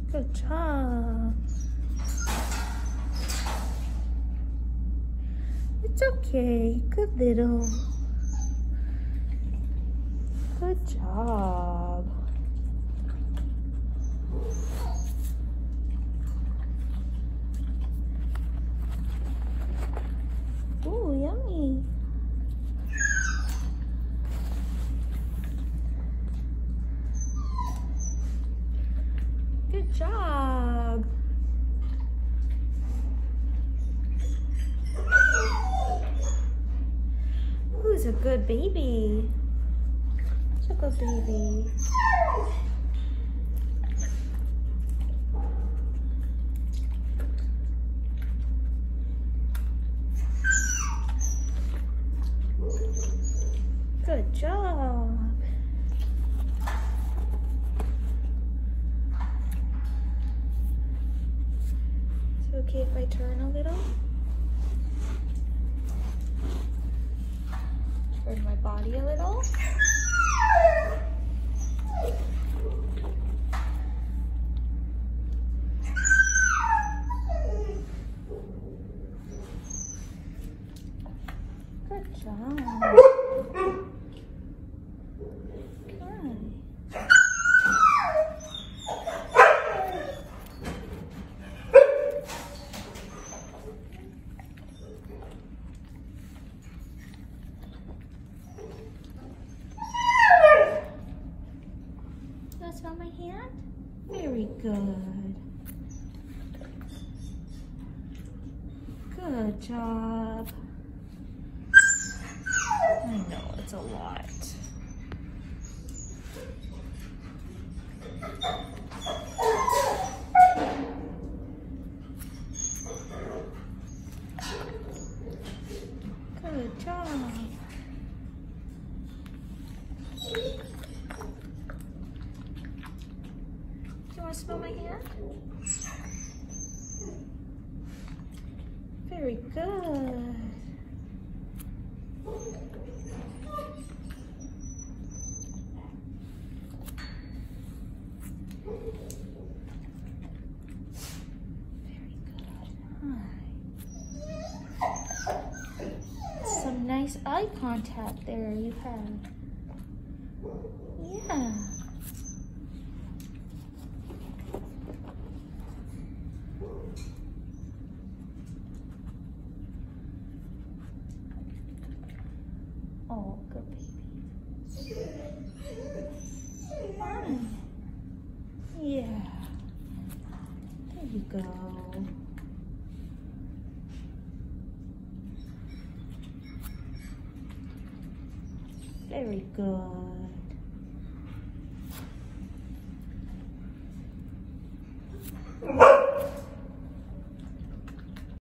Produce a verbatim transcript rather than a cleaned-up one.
Good job. It's okay. Good little. Good job. Ooh, yummy. Good job. Who's a good baby? Who's a good baby? Good job. Is it okay if I turn a little? Turn my body a little. Good job. Can I smell my hand? Very good. Good job. I know, it's a lot. Good job. Do you want to smell my hand? Very good. Some nice eye contact there you have. Yeah. Oh, good baby. Fine. Yeah. There you go. Very good.